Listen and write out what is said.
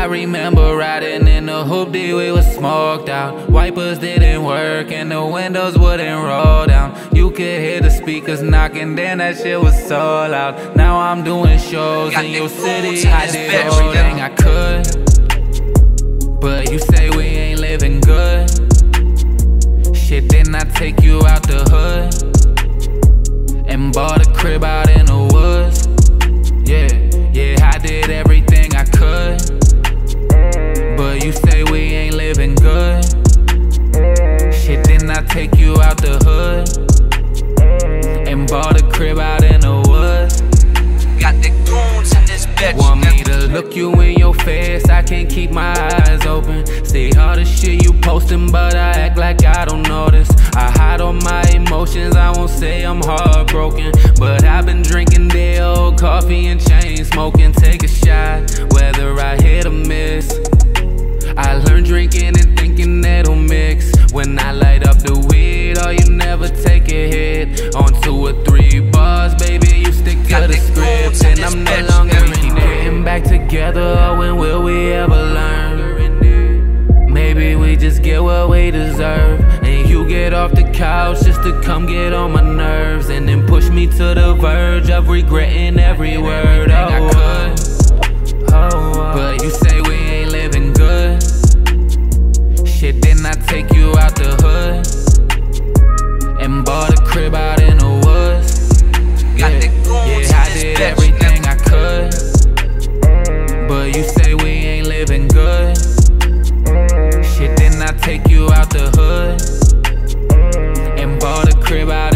remember riding in the hoopty, we was smoked out. Wipers didn't work and the windows wouldn't roll down. You could hear the speakers knocking, then that shit was so loud. Now I'm doing shows in your city, I did everything I could, but you say we ain't living good. Shit, didn't I take you out the hood and bought a crib out in the woods? Yeah, yeah, I did everything I could, but you say we ain't living good. Shit, didn't I take you out the hood and bought a crib out in the woods? Got the goons in this bitch. Want me to look you in your face, I can't keep my eyes open. See all the shit you posting, but I act like I don't notice. I hide all my emotions, I won't say I'm heartbroken, but I've been drinking day old coffee and chain smoking. Take a shot, whether I hit or miss. I learned drinking and thinking it'll mix. When I light up the weed, oh, you never take a hit. On 2 or 3 bars, baby, you stick to the script, and I'm no longer in it. Getting back together, oh, when will we ever learn? Maybe we just get what we deserve, and you get off the couch just to come get on my nerves, and then push me to the verge of regretting every word. But you say we ain't living good. Shit, didn't I take you out the hood and bought a crib out in the woods? Yeah, yeah, I did everything I could, but you say we ain't living good. Shit, didn't I take you out the hood and bought a crib out